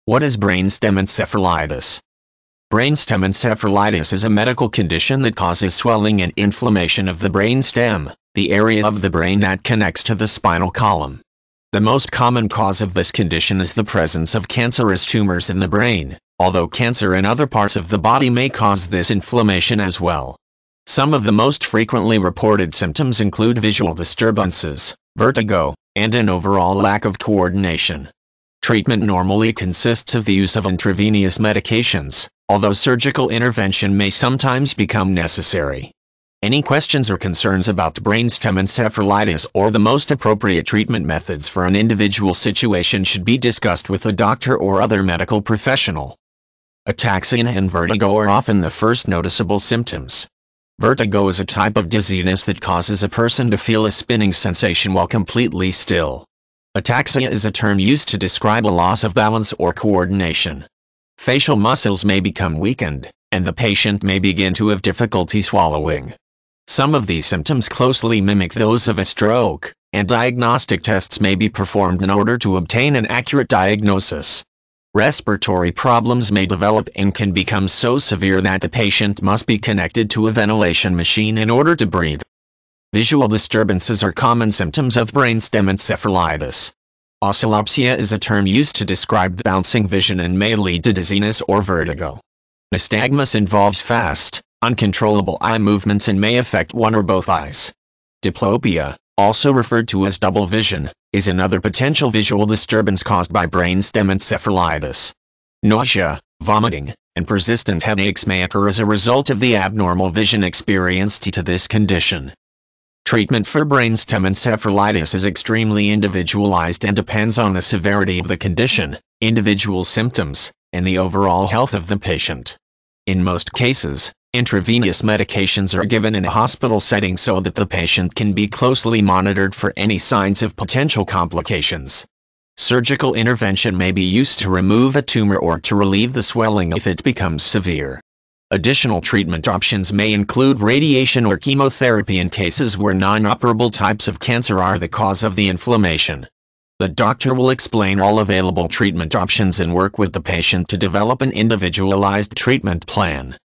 What is brainstem encephalitis? Brainstem encephalitis is a medical condition that causes swelling and inflammation of the brainstem, the area of the brain that connects to the spinal column. The most common cause of this condition is the presence of cancerous tumors in the brain, although cancer in other parts of the body may cause this inflammation as well. Some of the most frequently reported symptoms include visual disturbances, vertigo, and an overall lack of coordination. Treatment normally consists of the use of intravenous medications, although surgical intervention may sometimes become necessary. Any questions or concerns about brainstem encephalitis or the most appropriate treatment methods for an individual situation should be discussed with a doctor or other medical professional. Ataxia and vertigo are often the first noticeable symptoms. Vertigo is a type of dizziness that causes a person to feel a spinning sensation while completely still. Ataxia is a term used to describe a loss of balance or coordination. Facial muscles may become weakened, and the patient may begin to have difficulty swallowing. Some of these symptoms closely mimic those of a stroke, and diagnostic tests may be performed in order to obtain an accurate diagnosis. Respiratory problems may develop and can become so severe that the patient must be connected to a ventilation machine in order to breathe. Visual disturbances are common symptoms of brainstem encephalitis. Oscillopsia is a term used to describe bouncing vision and may lead to dizziness or vertigo. Nystagmus involves fast, uncontrollable eye movements and may affect one or both eyes. Diplopia, also referred to as double vision, is another potential visual disturbance caused by brainstem encephalitis. Nausea, vomiting, and persistent headaches may occur as a result of the abnormal vision experienced due to this condition. Treatment for brainstem encephalitis is extremely individualized and depends on the severity of the condition, individual symptoms, and the overall health of the patient. In most cases, intravenous medications are given in a hospital setting so that the patient can be closely monitored for any signs of potential complications. Surgical intervention may be used to remove a tumor or to relieve the swelling if it becomes severe. Additional treatment options may include radiation or chemotherapy in cases where non-operable types of cancer are the cause of the inflammation. The doctor will explain all available treatment options and work with the patient to develop an individualized treatment plan.